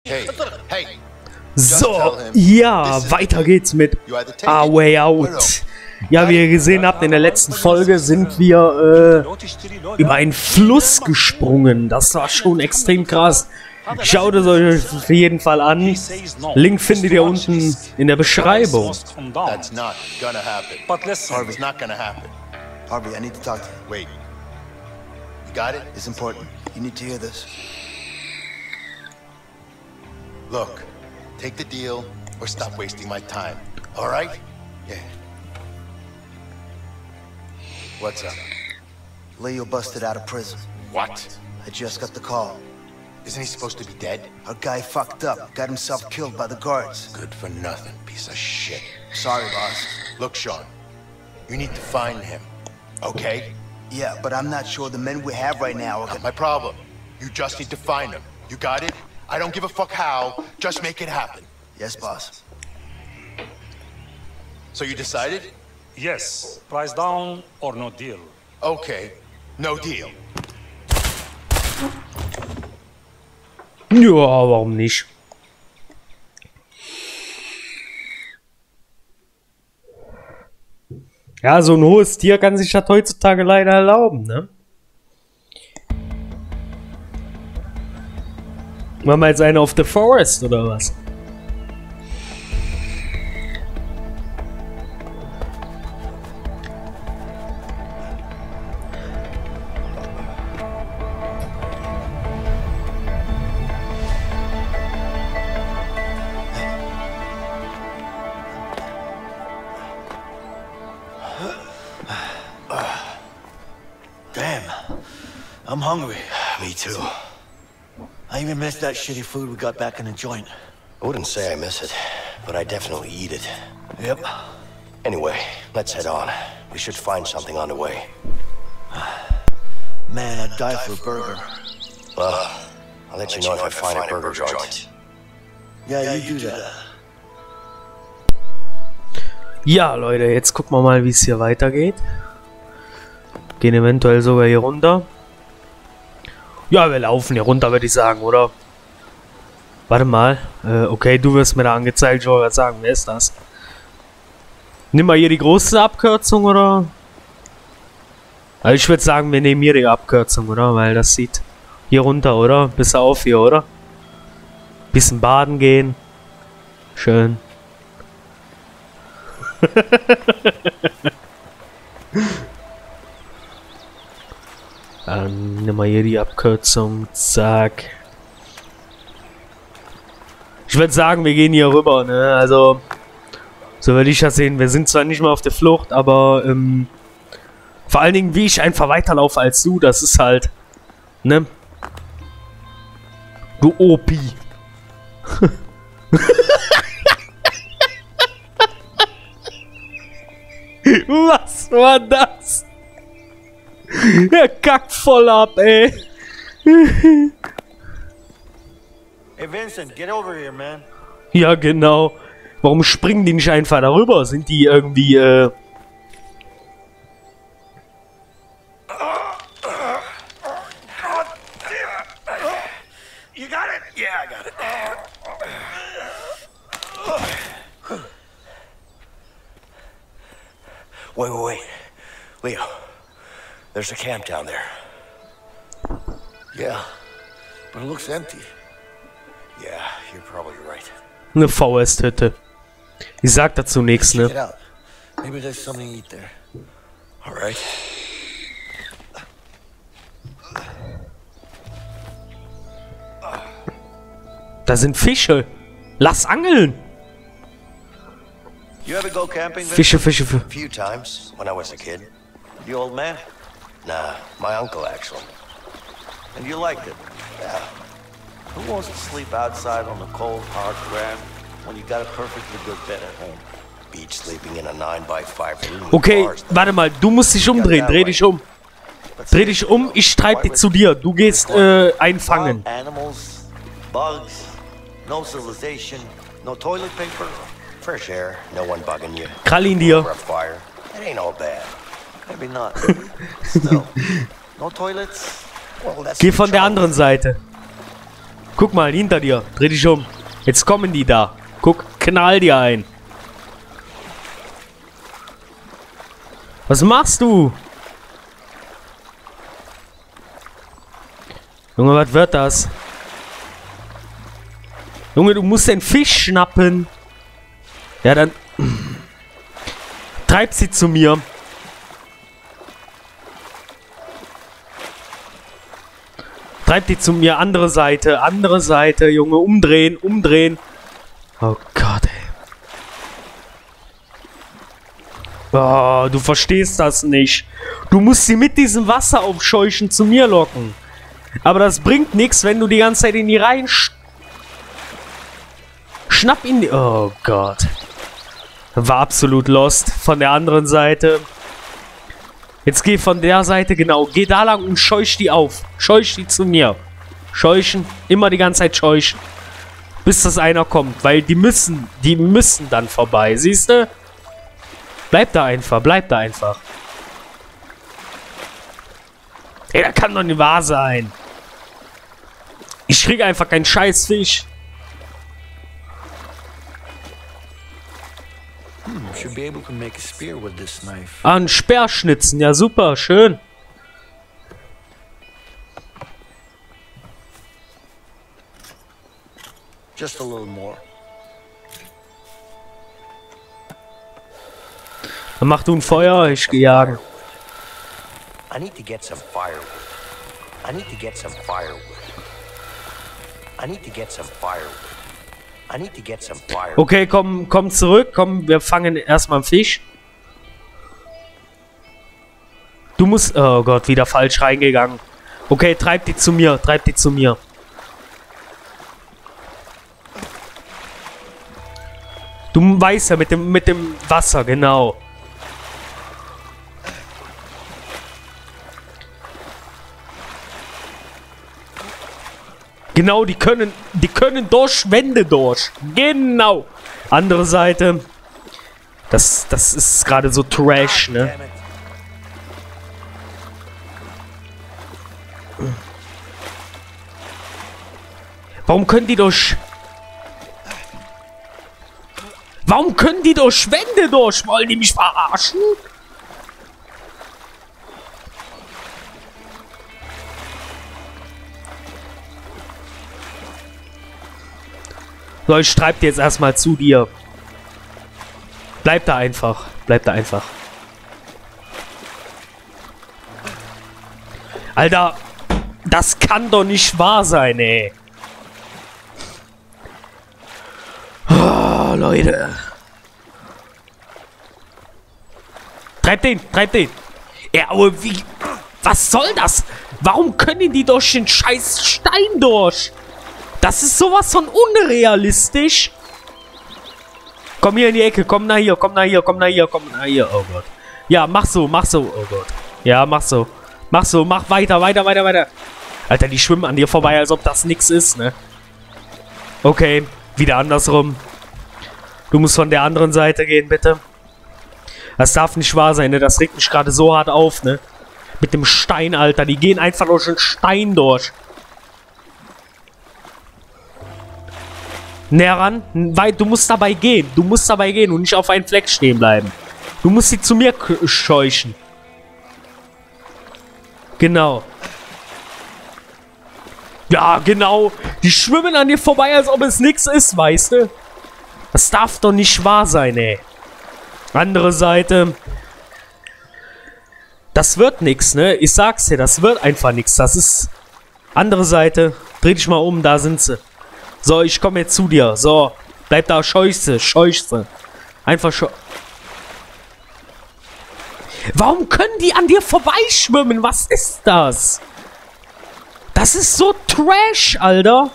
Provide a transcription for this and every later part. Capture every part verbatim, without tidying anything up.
So, ja, weiter geht's mit A Way Out. Ja, wie ihr gesehen habt, in der letzten Folge sind wir äh, über einen Fluss gesprungen. Das war schon extrem krass. Schaut es euch auf jeden Fall an. Link findet ihr unten in der Beschreibung. That's not gonna happen. But listen, Harvey, it's not gonna happen. Harvey, I need to talk to you. Wait. You got it? It's important. You need to hear this. Look, take the deal or stop wasting my time. All right? Yeah. What's up? Leo busted out of prison. What? I just got the call. Isn't he supposed to be dead? Our guy fucked up, got himself killed by the guards. Good for nothing, piece of shit. Sorry, boss. Look, Sean, you need to find him, okay? Yeah, but I'm not sure the men we have right now are not my problem. You just need to find him. You got it? I don't give a fuck how, just make it happen. Yes, boss. So you decided? Yes. Price down or no deal. Okay, no deal. Ja, warum nicht? Ja, so ein hohes Tier kann sich das heutzutage leider erlauben, ne? Machen wir jetzt eine auf The Forest, oder was? Damn, I'm hungry. Me too. I even missed that shitty food we got back in the joint. I wouldn't say I miss it, but I definitely eat it. Yep. Anyway, let's head on. We should find something on the way. Man, I'd die for a burger. Well, I'll let you know if I find a burger joint. Yeah, you do that. Ja, Leute, jetzt gucken wir mal, wie es hier weitergeht. Gehen eventuell sogar hier runter. Ja, wir laufen hier runter, würde ich sagen, oder? Warte mal. Äh, okay, du wirst mir da angezeigt. Ich wollte gerade sagen, wer ist das? Nimm mal hier die große Abkürzung, oder? Also ich würde sagen, wir nehmen hier die Abkürzung, oder? Weil das sieht hier runter, oder? Bis auf hier, oder? Bisschen baden gehen. Schön. Dann nehmen wir hier die Abkürzung. Zack. Ich würde sagen, wir gehen hier rüber, ne? Also, so würde ich das sehen. Wir sind zwar nicht mehr auf der Flucht, aber ähm, vor allen Dingen, wie ich einfach weiterlaufe als du, das ist halt, ne? Du Opi. Was war das? Der kackt voll ab, ey. Hey Vincent, get over here, man. Ja, genau. Warum springen die nicht einfach darüber? Sind die irgendwie, äh... You got it? Yeah, I got it. Wait, wait, wait. Leo, there's a camp down there. Yeah, but it looks empty. Yeah, you're probably right. Eine V S-Hütte. Ich sag dazu nichts, Check it ne? out. Maybe there's something to eat there. All right. Da sind Fische. Lass angeln. You ever go camping, Vincent? Fische, Fische, Fische. A few times when I was a kid. The old man? Nah, my uncle actually. And you liked it? Yeah. Who wants to sleep outside on the cold, hard ground when you got a perfectly good bed at home? Beach sleeping in a nine by five room. with Okay, bars. warte mal. Du musst dich umdrehen. Dreh dich um. Dreh dich um. Ich treibe dich zu dir. Du gehst äh, einfangen. Wild animals, bugs, no civilization, no toilet paper. Fresh air, no one bugging you. Krall ihn dir. Over a fire. It ain't all bad. Maybe not. Still, no toilets. Well, that's Geh the von der trouble anderen with Seite. Guck mal, hinter dir. Dreh dich um. Jetzt kommen die da. Guck, knall dir ein. Was machst du? Junge, was wird das? Junge, du musst den Fisch schnappen. Ja, dann... Treib sie zu mir. Treib die zu mir. Andere Seite. Andere Seite, Junge. Umdrehen. Umdrehen. Oh Gott, ey. Oh, du verstehst das nicht. Du musst sie mit diesem Wasser aufscheuchen zu mir locken. Aber das bringt nichts, wenn du die ganze Zeit in die Reihen... Sch Schnapp in die... Oh Gott. War absolut lost. Von der anderen Seite. Jetzt geh von der Seite, genau. Geh da lang und scheuch die auf. Scheuch die zu mir. Scheuchen. Immer die ganze Zeit scheuchen. Bis das einer kommt. Weil die müssen, die müssen dann vorbei. Siehst du? Bleib da einfach. Bleib da einfach. Ey, das kann doch nicht wahr sein. Ich krieg einfach keinen scheiß Fisch. Ah, ein Speerschnitzen. Ja, super. Schön. Just a little more. Dann mach du ein Feuer. Ich geh jagen. I need to get some firewood. I need to get some firewood. I need to get some firewood. I need to get some firewood. Okay, komm, komm zurück. Komm, wir fangen erstmal einen Fisch. Du musst... Oh Gott, wieder falsch reingegangen. Okay, treib die zu mir. Treib die zu mir. Du weißt ja, mit dem, mit dem Wasser, genau. Genau, die können, die können durch Wände durch. Genau. Andere Seite. Das, das ist gerade so Trash, ne? Warum können die durch... Warum können die durch Wände durch? Wollen die mich verarschen? So, ich treib dir jetzt erstmal zu dir. Bleib da einfach. Bleib da einfach. Alter, das kann doch nicht wahr sein, ey. Oh, Leute. Treib den, treib den. Ja, aber wie... Was soll das? Warum können die durch den scheiß Stein durch? Das ist sowas von unrealistisch. Komm hier in die Ecke, komm nach hier, komm nach hier, komm nach hier, komm nach hier. Oh Gott. Ja, mach so, mach so. Oh Gott. Ja, mach so. Mach so, mach weiter, weiter, weiter, weiter. Alter, die schwimmen an dir vorbei, als ob das nix ist, ne? Okay, wieder andersrum. Du musst von der anderen Seite gehen, bitte. Das darf nicht wahr sein, ne? Das regt mich gerade so hart auf, ne? Mit dem Stein, Alter. Die gehen einfach durch den Stein durch. Näher ran, weil du musst dabei gehen. Du musst dabei gehen und nicht auf einen Fleck stehen bleiben. Du musst sie zu mir scheuchen. Genau. Ja, genau. Die schwimmen an dir vorbei, als ob es nichts ist, weißt du? Das darf doch nicht wahr sein, ey. Andere Seite. Das wird nichts, ne? Ich sag's dir, das wird einfach nichts. Das ist... Andere Seite. Dreh dich mal um, da sind sie. So, ich komme jetzt zu dir. So, bleib da, scheuchse, scheuchse. Einfach scheu... Warum können die an dir vorbeischwimmen? Was ist das? Das ist so Trash, Alter.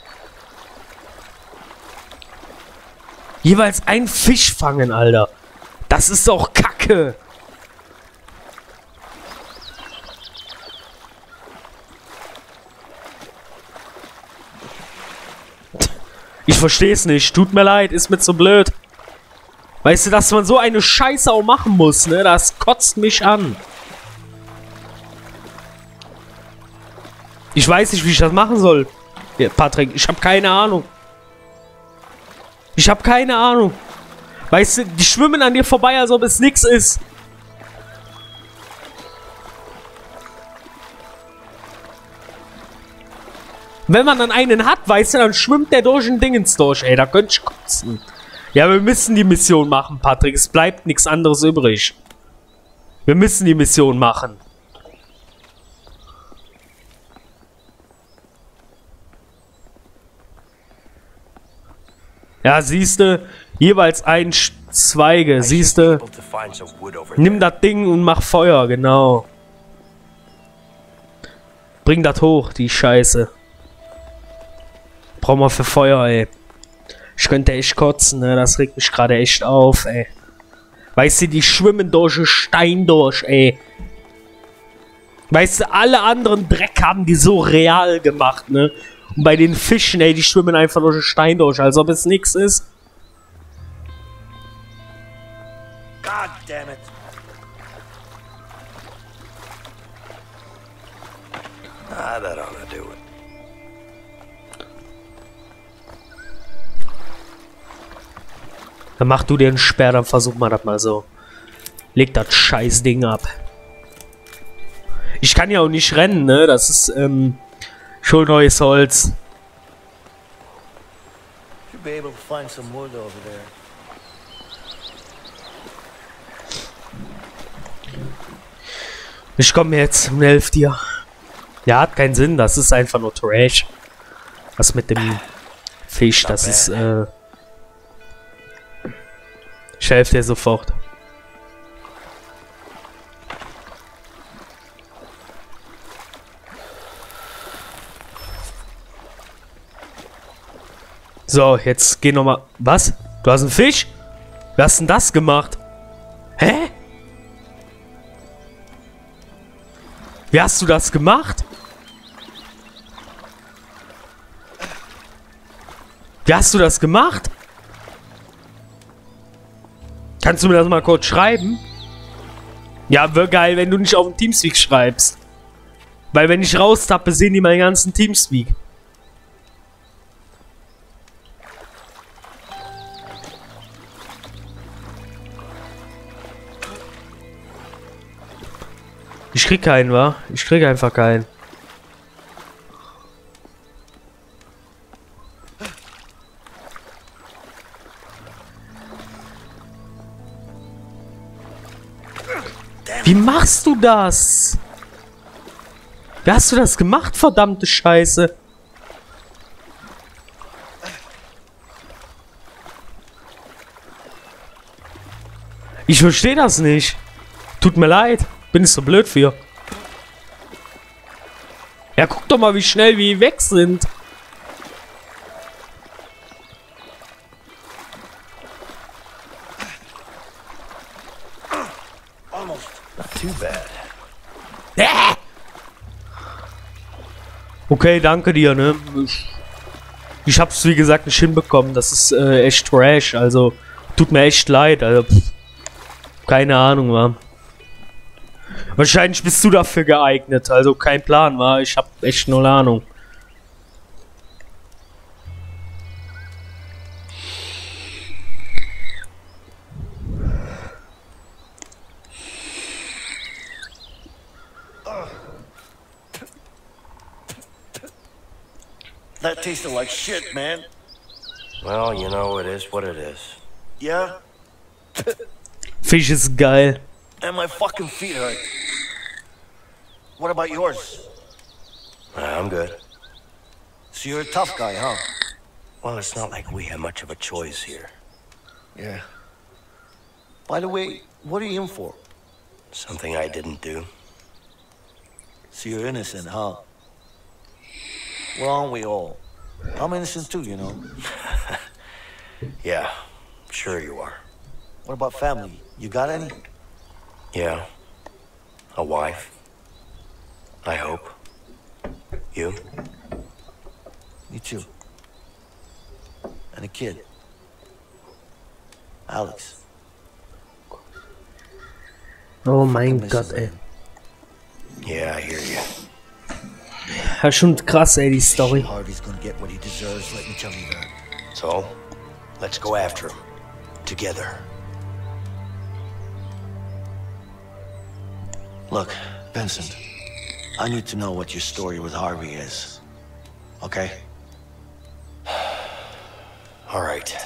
Jeweils ein Fisch fangen, Alter. Das ist doch Kacke. Ich versteh's nicht. Tut mir leid, ist mir zu blöd. Weißt du, dass man so eine Scheiße auch machen muss, ne? Das kotzt mich an. Ich weiß nicht, wie ich das machen soll. Ja, Patrick, ich habe keine Ahnung. Ich habe keine Ahnung. Weißt du, die schwimmen an dir vorbei, als ob es nichts ist. Wenn man dann einen hat, weißt du, dann schwimmt der durch ein Dingens durch. Ey, da könnte ich kotzen. Ja, wir müssen die Mission machen, Patrick. Es bleibt nichts anderes übrig. Wir müssen die Mission machen. Ja, siehste, jeweils ein Zweige, siehste. Nimm das Ding und mach Feuer, genau. Bring das hoch, die Scheiße. Brauchen wir für Feuer, ey. Ich könnte echt kotzen, ne? Das regt mich gerade echt auf, ey. Weißt du, die schwimmen durch den Stein durch, ey. Weißt du, alle anderen Dreck haben die so real gemacht, ne? Und bei den Fischen, ey, die schwimmen einfach durch den Stein durch, als ob es nichts ist. God damn it. Ah, that ought to do it. Dann mach du dir einen Sperr, dann versuch mal das mal so. Leg das scheiß Ding ab. Ich kann ja auch nicht rennen, ne? Das ist, ähm, schon neues Holz. Should be able to find some wood over there. Ich komme jetzt und helf dir. Ja, hat keinen Sinn, das ist einfach nur Trash. Was mit dem Fisch, das ist, äh... Ich helfe dir sofort. So, jetzt geh nochmal. Was? Du hast einen Fisch? Wie hast denn das gemacht? Hä? Wie hast du das gemacht? Wie hast du das gemacht? Kannst du mir das mal kurz schreiben? Ja, wäre geil, wenn du nicht auf dem Teamspeak schreibst. Weil wenn ich raustappe, sehen die meinen ganzen Teamspeak. Ich krieg keinen, wa? Ich krieg einfach keinen. Wie machst du das? Wie hast du das gemacht, verdammte Scheiße? Ich verstehe das nicht. Tut mir leid. Bin ich so blöd für. Ja, guck doch mal, wie schnell wir weg sind. Almost. Not too bad. Äh! Okay, danke dir, ne? Ich, ich hab's, wie gesagt, nicht hinbekommen. Das ist äh, echt Trash. Also, tut mir echt leid. Also, pff, keine Ahnung, wa? Wahrscheinlich bist du dafür geeignet. Also, kein Plan, wa? Ich hab echt null Ahnung. That tasted like shit, man. Well, you know, it is what it is. Yeah? Fisch ist geil. And my fucking feet hurt. What about yours? I'm good. So you're a tough guy, huh? Well, it's not like we have much of a choice here. Yeah. By the way, what are you in for? Something I didn't do. So you're innocent, huh? Well, aren't we all? I'm innocent too, you know. Yeah, sure you are. What about family? You got any? Yeah. A wife. I hope. You? Me too. And a kid. Alex. Oh mein Gott, ey. Yeah, I hear you. Ja, schon krass, ey, die Story. Harvey's gonna get what he deserves, let me tell you that. So, let's go after him. Together. Look, Vincent, I need to know what your story with Harvey is. Okay? All right.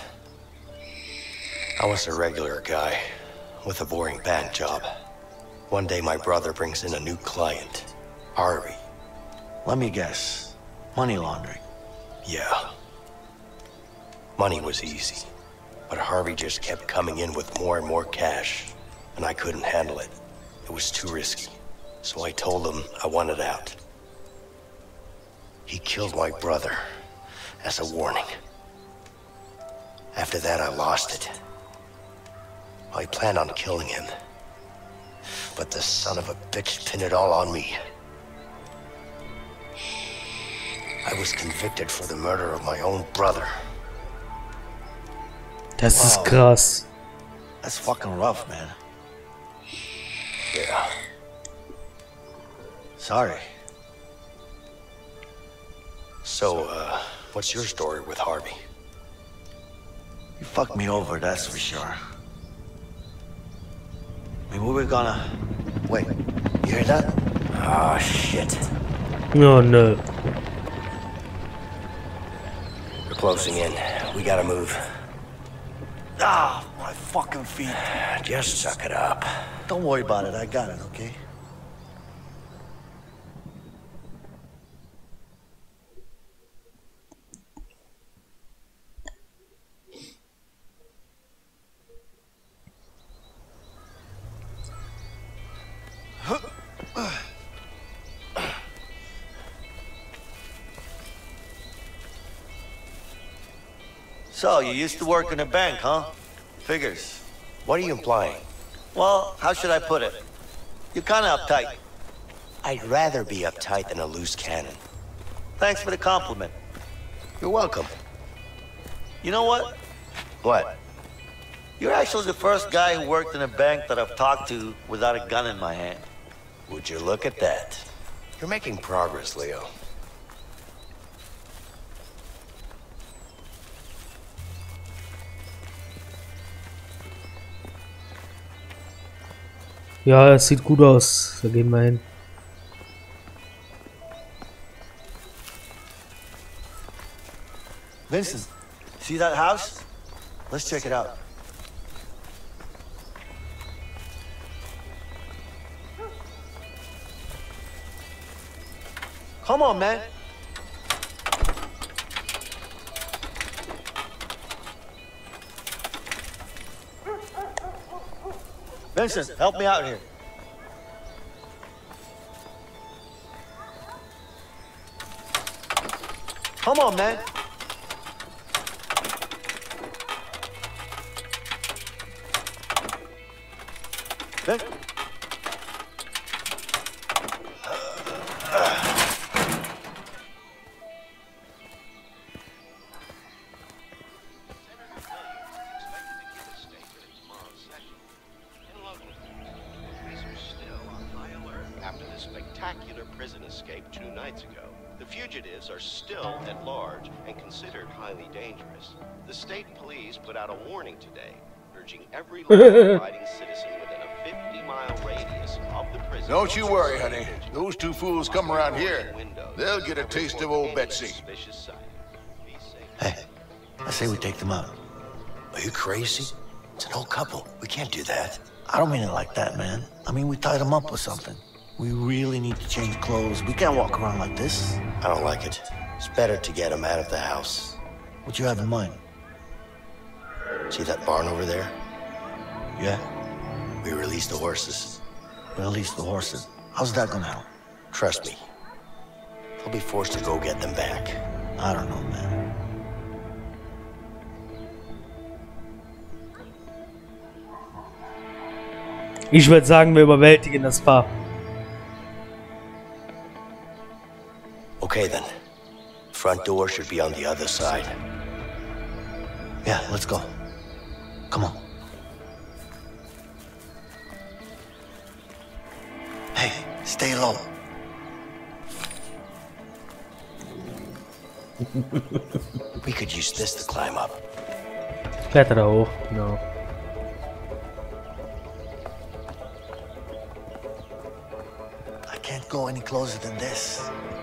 I was a regular guy with a boring bank job. One day my brother brings in a new client, Harvey. Let me guess. Money laundering. Yeah. Money was easy, but Harvey just kept coming in with more and more cash, and I couldn't handle it. It was too risky, so I told him I wanted out. He killed my brother as a warning. After that, I lost it. I planned on killing him, but the son of a bitch pinned it all on me. I was convicted for the murder of my own brother. Das ist krass. That's fucking rough, man. Yeah. Sorry. So, uh, what's your story with Harvey? You fucked me over, that's for sure. I mean, we were gonna... Wait, you hear that? Ah, shit. Oh no. We're closing in. We gotta move. Ah, my fucking feet. Just suck it up. Don't worry about it, I got it, okay? So, you used to work in a bank, huh? Figures. What are you implying? Well, how should I put it? You're kinda uptight. I'd rather be uptight than a loose cannon. Thanks for the compliment. You're welcome. You know what? What? You're actually the first guy who worked in a bank that I've talked to without a gun in my hand. Would you look at that? You're making progress, Leo. Ja, es sieht gut aus. Da gehen wir hin. Vincent, see that house? Let's check it out. Come on, man. Vincent, help me out here. Come on, man. Vin- After the spectacular prison escape two nights ago, the fugitives are still at large and considered highly dangerous. The state police put out a warning today, urging every law-abiding citizen within a fifty mile radius of the prison... Don't you worry, honey. Those two fools come around here. They'll get a taste of old Betsy. Hey, I say we take them out. Are you crazy? It's an old couple. We can't do that. I don't mean it like that, man. I mean, we tied them up or something. We really need to change clothes. We can't walk around like this. I don't like it. It's better to get them out of the house. What you have in mind? See that barn over there? Yeah? We release the horses. Release the horses. How's that gonna help? Trust me. They'll be forced to go get them back. I don't know, man. Ich würde sagen, wir überwältigen das Paar. Okay then. Front door should be on the other side. Yeah, let's go. Come on. Hey, stay low. We could use this to climb up. Kletter da hoch, genau. I can't go any closer than this.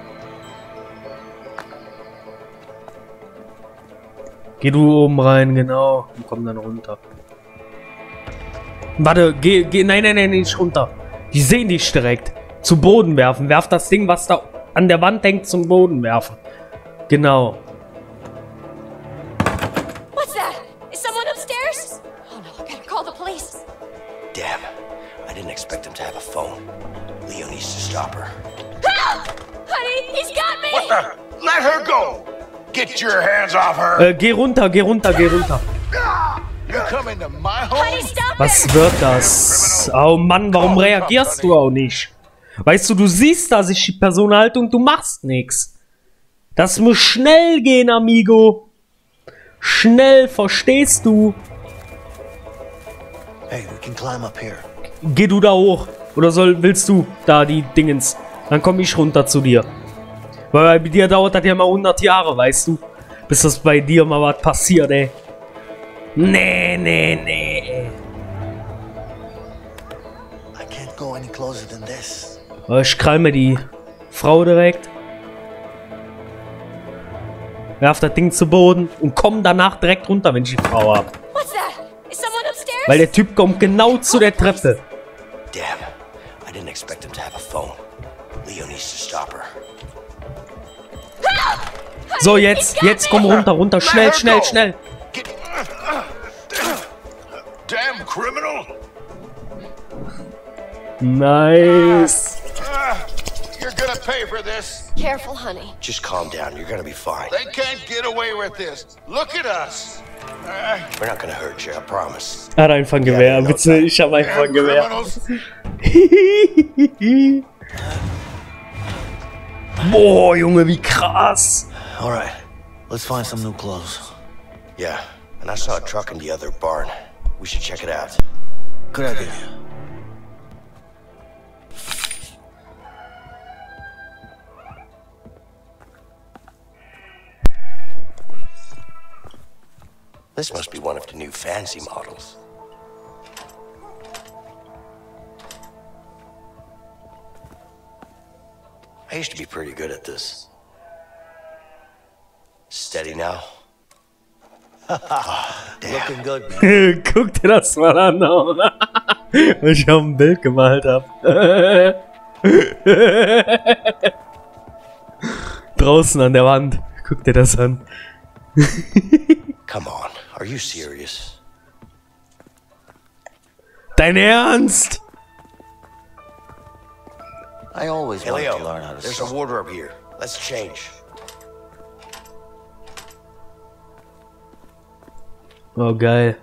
Geh du oben rein, genau. Und komm dann runter. Warte, geh, geh, nein, nein, nein, nicht runter. Die sehen dich direkt. Zu Boden werfen. Werf das Ding, was da an der Wand hängt, zum Boden werfen. Genau. What's that? Is someone upstairs? Oh no, I gotta call the police. Damn. I didn't expect him to have a phone. Leo needs to stop her. Help! Honey, he's got me! What the? Let her go! Get your hands off her! Äh, geh runter, geh runter, geh runter. You come into my Honey, home? stop Was it! wird das? Oh Mann, warum reagierst du auch nicht? Weißt du, du siehst, dass ich die Person halte und du machst nichts. Das muss schnell gehen, Amigo. Schnell, verstehst du? Hey, we can climb up here. Geh du da hoch. Oder soll, willst du da die Dingens? Dann komm ich runter zu dir. Weil bei dir dauert das ja mal hundert Jahre, weißt du? Bis das bei dir mal was passiert, ey. Nee, nee, nee. I can't go any closer than this. Ich krall mir die Frau direkt. Werf das Ding zu Boden und komm danach direkt runter, wenn ich die Frau hab. What's that? Is someone upstairs? Weil der Typ kommt genau zu der Treppe. Damn. I didn't expect him to have a phone. Leo needs to stop her. Help! Honey, So, he's jetzt, got jetzt me! komm runter, runter. Schnell, schnell, schnell. Get... Damn criminal! Nice. Ah, you're gonna pay for this. Careful, honey. Just calm down. You're gonna be fine. They can't get away with this. Look at us. Ah, We're not gonna hurt you, I promise. Er hat einfach ein Gewehr, bitte. Ich hab einfach ein damn Gewehr. criminals. Boah, Junge, wie krass. All right, let's find some new clothes. Yeah, and I saw a truck in the other barn. We should check it out. Good idea. This must be one of the new fancy models. I used to be pretty good at this. Steady now. Looking good, man. Guck dir das mal an, oder? Ich hab ein Bild gemalt hab. Draußen an der Wand. Guck dir das an. Come on, are you serious? Dein Ernst? I always Hey, wanted Leo, to learn how to there's a sew. wardrobe here. Let's change. Oh, geil.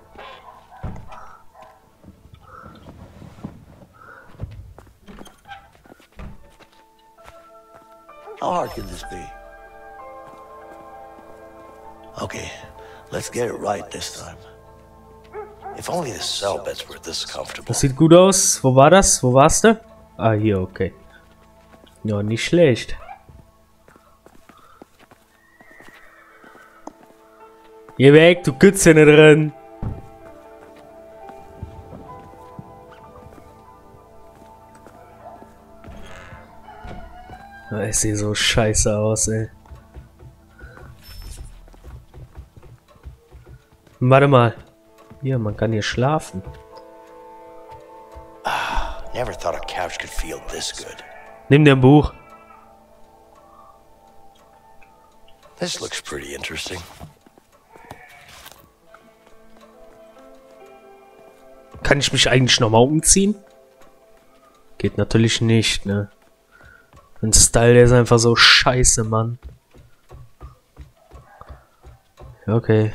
How hard can this be? Okay, let's get it right this time. If only the cell beds were this comfortable. Das sieht gut aus. Wo war das? Wo warst du? Ah, hier, okay. Ja, nicht schlecht. Geh weg, du Kütze nicht drin. Es sieht so scheiße aus, ey. Warte mal. Hier, man kann hier schlafen. Never thought a couch could feel this good. Nimm dir ein Buch. This looks pretty interesting. Kann ich mich eigentlich nochmal umziehen? Geht natürlich nicht, ne? Ein Style, der ist einfach so scheiße, Mann. Okay.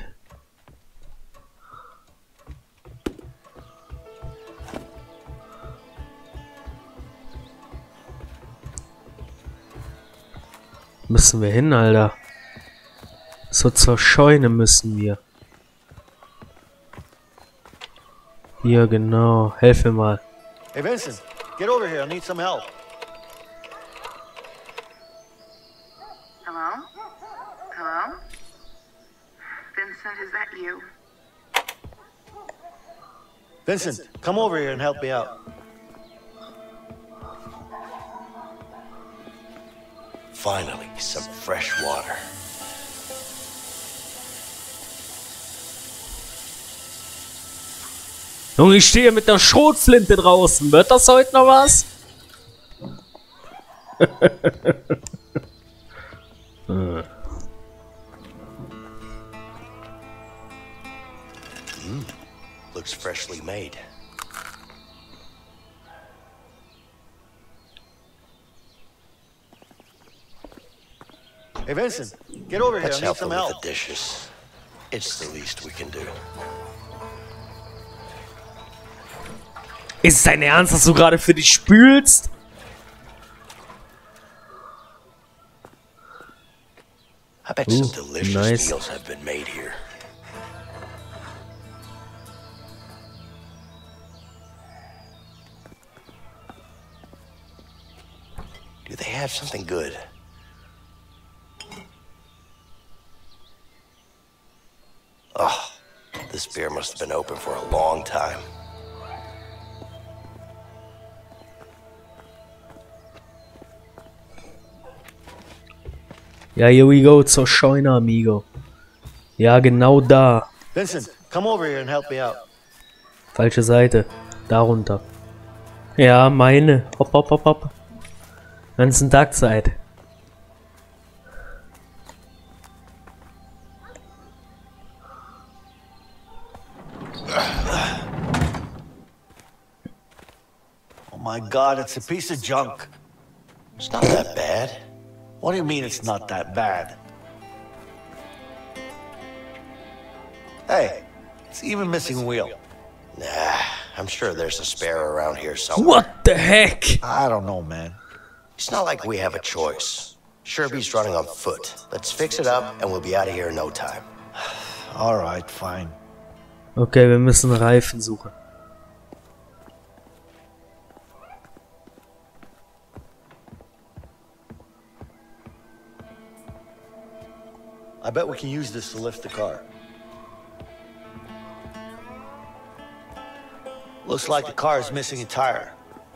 Müssen wir hin, Alter. So zur Scheune müssen wir. Hier, genau. Helf mir mal. Hey, Vincent, get over here. I need some help. Hello? Hello? Vincent, is that you? Vincent, come over here and help me out. Finally, some fresh water. Junge, ich stehe mit der Schrotflinte draußen. Wird das heute noch was? hm. Mm, looks freshly made. Hey Vincent, get over here. Let's I need help some them with help. the dishes. It's the least we can do. Ist es dein Ernst, dass du gerade für dich spülst? I bet Ooh, some delicious nice. meals have been made here. Do they have something good? Oh, this beer must have been open for a long time. Ja, here we go zur Scheune, amigo. Ja, genau da. Vincent, come over here and help me out. Falsche Seite. Darunter. Ja, meine. Hopp, hopp, hopp, hopp. Ganzen Tag Zeit. Oh my God, it's a piece of junk. It's not that bad. What do you mean it's not that bad? Hey, it's even missing a wheel. Nah, I'm sure there's a spare around here somewhere. What the heck? I don't know, man. It's not like we have a choice. Sherby's running on foot. Let's fix it up and we'll be out of here in no time. All right, fine. Okay, wir müssen Reifen suchen. I bet we can use this to lift the car. Looks like the car is missing a tire.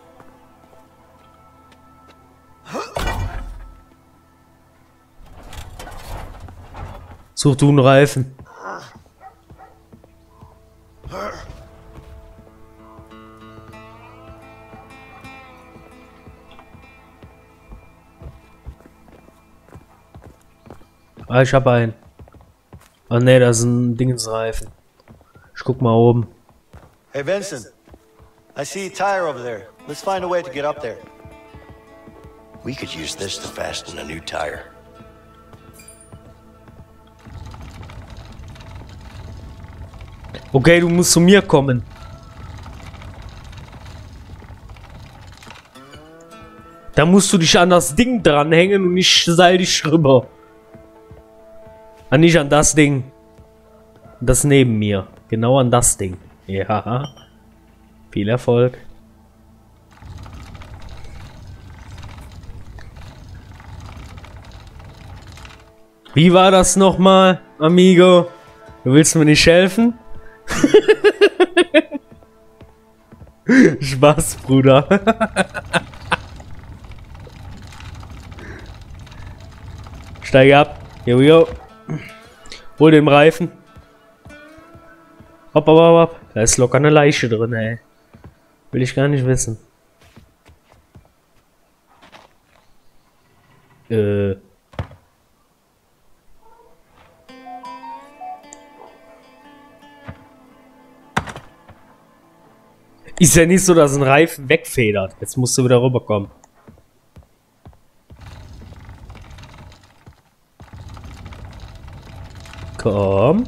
Such du einen Reifen. Ah, ich hab einen. Ah ne, das ist ein Dingensreifen. Ich guck mal oben. Hey Vincent, I see a tire over there. Let's find a way to get up there. We could use this to fasten a new tire. Okay, du musst zu mir kommen. Da musst du dich an das Ding dranhängen und ich seil dich rüber. Ah, nicht an das Ding. Das neben mir. Genau an das Ding. Ja. Viel Erfolg. Wie war das nochmal, Amigo? Du willst mir nicht helfen? Spaß, Bruder. Steige ab. Here we go. Hol den Reifen. Hopp, hopp, hopp, hopp. Da ist locker eine Leiche drin, ey. Will ich gar nicht wissen. Äh. Ist ja nicht so, dass ein Reifen wegfedert. Jetzt musst du wieder rüberkommen. Komm.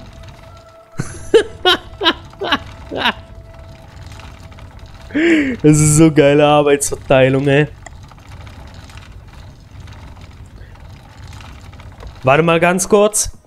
Das ist so geile Arbeitsverteilung, ey. Warte mal ganz kurz.